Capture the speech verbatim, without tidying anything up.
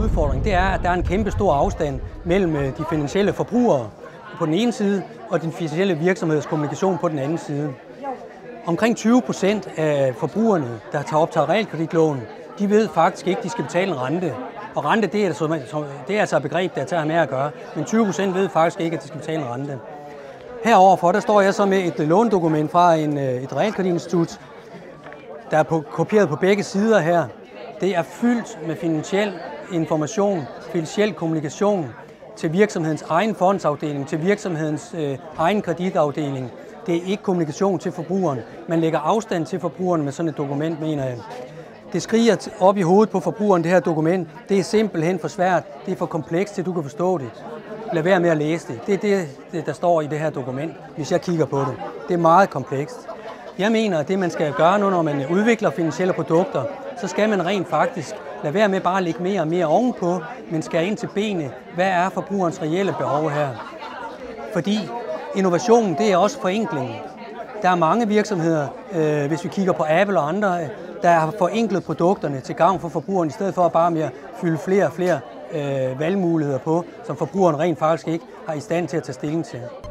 udfordring, det er, at der er en kæmpe stor afstand mellem de finansielle forbrugere på den ene side, og den finansielle virksomheds kommunikation på den anden side. Omkring tyve procent af forbrugerne, der tager optaget realkreditlån, de ved faktisk ikke, at de skal betale en rente. Og rente, det er, altså, det er altså et begreb, der tager med at gøre. Men tyve procent ved faktisk ikke, at de skal betale en rente. Heroverfor, der står jeg så med et lånedokument fra en, et realkreditinstitut, der er på, kopieret på begge sider her. Det er fyldt med finansiel information, finansiel kommunikation til virksomhedens egen fondsafdeling, til virksomhedens øh, egen kreditafdeling. Det er ikke kommunikation til forbrugeren. Man lægger afstand til forbrugeren med sådan et dokument, mener jeg. Det skriger op i hovedet på forbrugeren, det her dokument. Det er simpelthen for svært. Det er for komplekst, til du kan forstå det. Lad være med at læse det. Det er det, der står i det her dokument, hvis jeg kigger på det. Det er meget komplekst. Jeg mener, at det, man skal gøre nu, når man udvikler finansielle produkter, så skal man rent faktisk lade være med bare at lægge mere og mere ovenpå, men skal ind til benet. Hvad er forbrugerens reelle behov her? Fordi innovation, det er også forenkling. Der er mange virksomheder, øh, hvis vi kigger på Apple og andre, der har forenklet produkterne til gavn for forbrugeren, i stedet for bare med at fylde flere og flere øh, valgmuligheder på, som forbrugeren rent faktisk ikke har i stand til at tage stilling til.